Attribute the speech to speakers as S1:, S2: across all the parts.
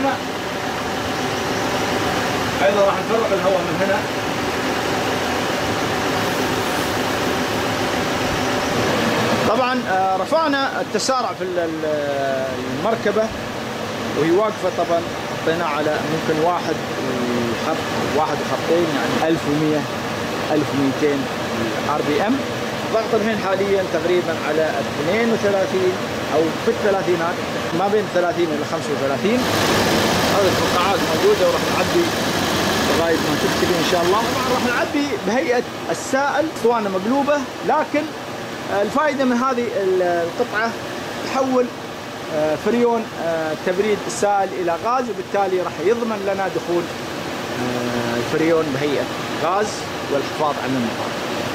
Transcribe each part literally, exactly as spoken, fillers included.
S1: هنا، ايضا راح نفرغ الهواء من هنا. طبعا رفعنا التسارع في المركبة وهي واقفة، طبعا حطيناه على ممكن واحد وخط واحد وخطين، يعني ألف ومئة ألف ومئتين ار بي ام. ضغط الحين حاليا تقريبا على اثنين وثلاثين او في الثلاثينات، ما بين ثلاثين الى خمسة وثلاثين. هذه الفقاعات موجودة وراح نعبي لغاية ما تكتمل ان شاء الله. طبعا راح نعبي بهيئة السائل، اسطوانة مقلوبة، لكن الفائدة من هذه القطعة تحول فريون تبريد السائل إلى غاز، وبالتالي راح يضمن لنا دخول الفريون بهيئة غاز والحفاظ على النظام.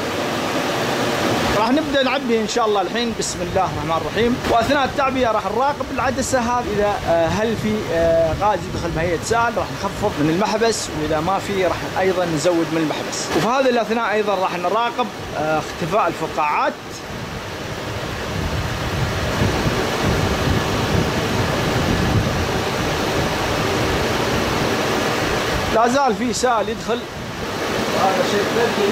S1: راح نبدأ نعبي إن شاء الله الحين. بسم الله الرحمن الرحيم. وأثناء التعبئة راح نراقب العدسة هذه، إذا هل في غاز يدخل بهيئة سائل راح نخفض من المحبس، وإذا ما في راح أيضا نزود من المحبس. وفي هذه الأثناء أيضا راح نراقب اختفاء الفقاعات. لا زال في سائل يدخل، وهذا شيء ثلجي.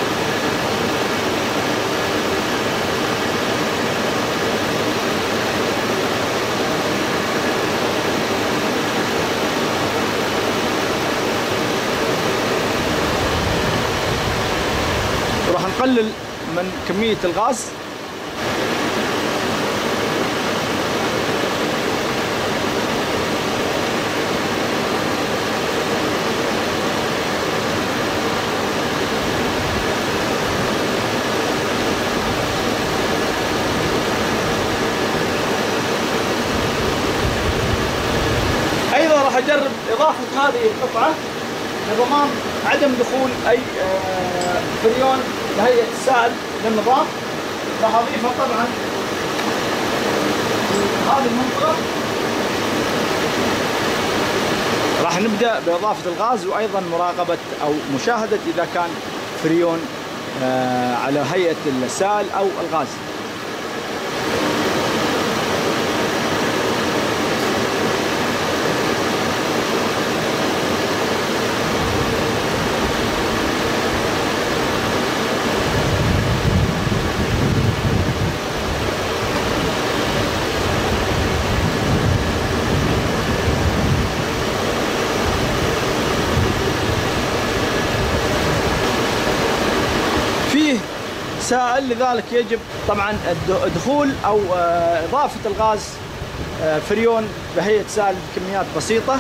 S1: وراح نقلل من كمية الغاز. أجرب إضافة هذه القطعة لضمان عدم دخول أي فريون بهيئة السائل للنظام. راح أضيفها طبعا هذه المنطقة. راح نبدأ بإضافة الغاز، وأيضا مراقبة أو مشاهدة إذا كان فريون على هيئة السائل أو الغاز. سائل، لذلك يجب طبعا دخول او اضافه الغاز فريون بهيئه سائل بكميات بسيطه.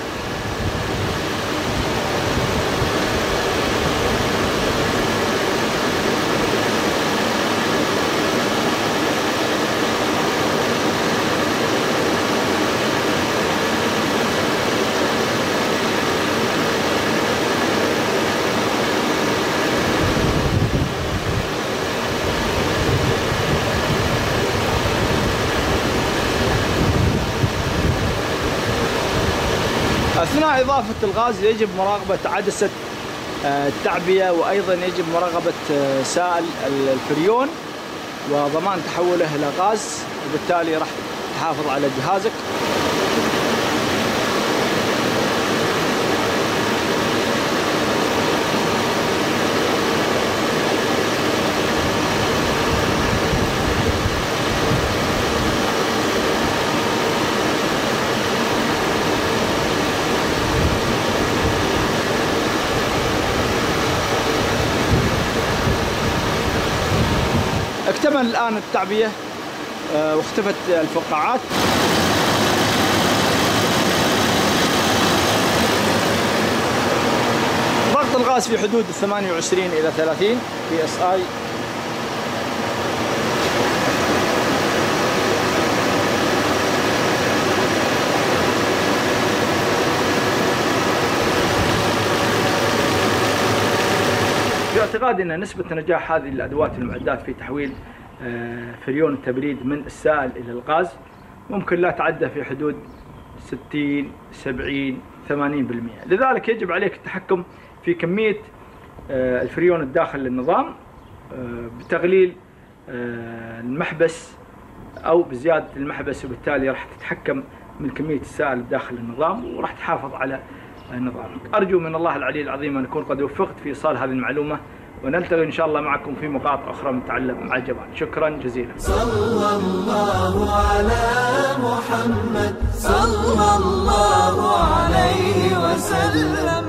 S1: أثناء إضافة الغاز يجب مراقبة عدسة التعبئة، وأيضا يجب مراقبة سائل الفريون وضمان تحوله إلى غاز، وبالتالي راح تحافظ على جهازك. اكتمل الآن التعبئة واختفت الفقاعات. ضغط الغاز في حدود ثمانية وعشرين إلى ثلاثين بي اس اي. باعتقادي أن نسبة نجاح هذه الأدوات والمعدات في تحويل فريون التبريد من السائل إلى الغاز ممكن لا تعدى في حدود ستين سبعين ثمانين بالمئة. لذلك يجب عليك التحكم في كمية الفريون الداخل للنظام بتقليل المحبس أو بزيادة المحبس، وبالتالي راح تتحكم من كمية السائل داخل النظام، وراح تحافظ على نظامك. أرجو من الله العلي العظيم أن أكون قد وفقت في إيصال هذه المعلومة، ونلتقي إن شاء الله معكم في مقاطع أخرى متعلقة مع الجبال. شكرا جزيلا.
S2: صلى الله على محمد صلى الله عليه وسلم.